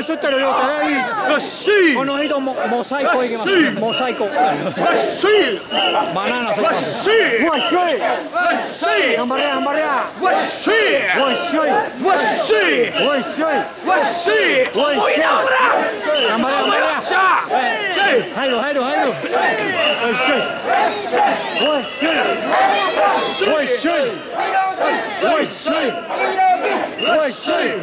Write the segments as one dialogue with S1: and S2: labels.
S1: すったらよかったね。
S2: よっしー。
S1: この人も最高いきます。もう最高。
S2: よっしー。
S1: バナナ最高。
S2: よっしー。
S1: わっしょい。
S2: よっしー。
S1: 頑張れ頑張れ。
S2: わっしー。
S1: わっしょい。
S2: わっしー。
S1: わっしょい。
S2: わっしー。
S1: わっしょい。
S2: おいでおら。
S1: 頑張れ頑張れ。
S2: よっしゃ。
S1: 入る。わっしょい。わっしょい。わっしょい。わっしょい。わっしょい。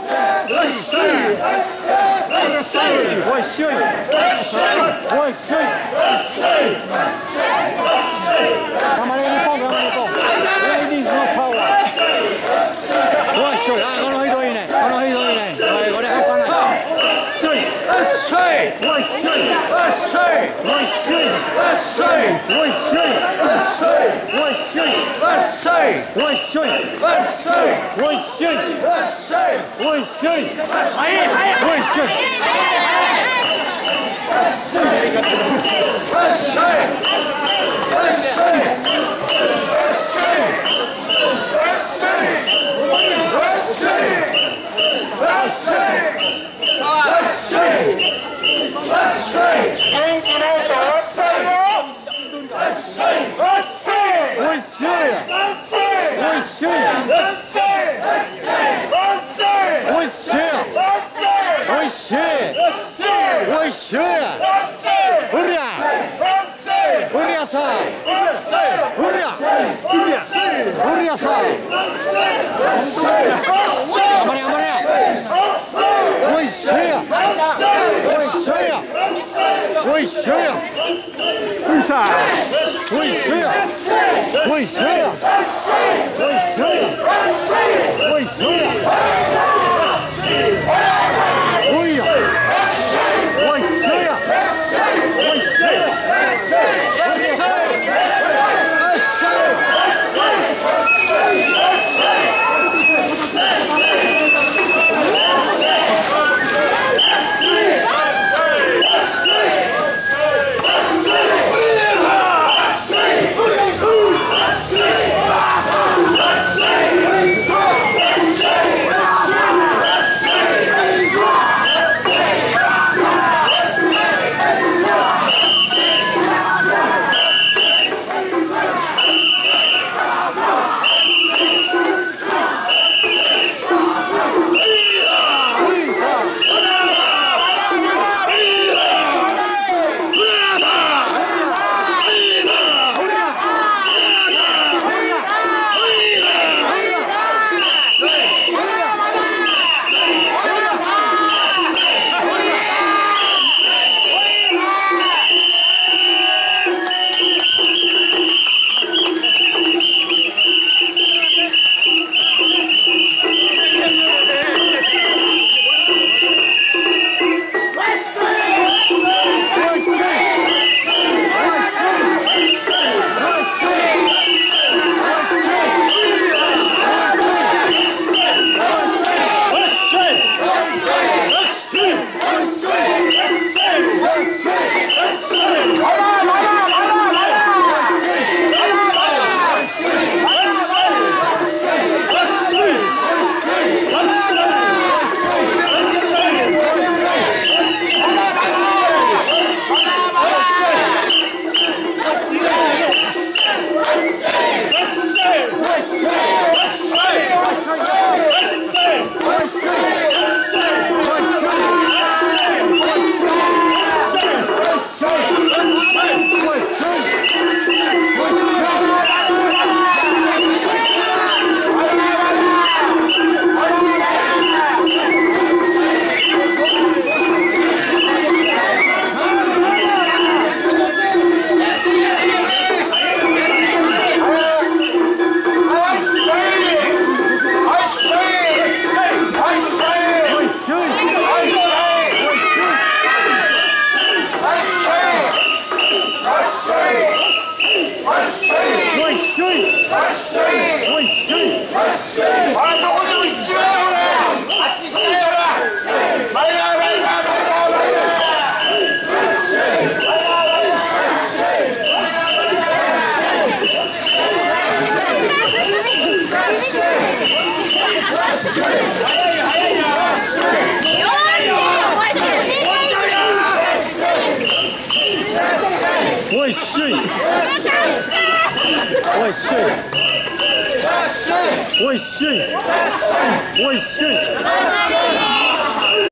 S1: 頑張れ日本頑張れ日本。Ladies no power。わっしょい。この人いいね。この人いいね。これ半端ない。
S2: よっしゃい。
S1: わっしょい。
S2: わっしゃい。
S1: わっしょい。
S2: わっしゃい。
S1: わっしょい。
S2: わっしゃい。
S1: わっしょい。
S2: わっしゃい。
S1: わっしょい。
S2: わっしゃい。
S1: わっしょい。
S2: わっしゃい。
S1: わっしょい。
S2: はいはい。
S1: わっしょい。
S2: わっしゃい。わっしゃい。
S1: おいしい。おいしい。うりゃ。うりゃさ。うりゃ。うりゃさ。頑張れ頑張れ。おいしい。おいしい。おいしい。ういさ。おいしい。おいしい。おいしい。おいしい。おいや。おいしいや。おいしい。 为谁？为谁？为谁？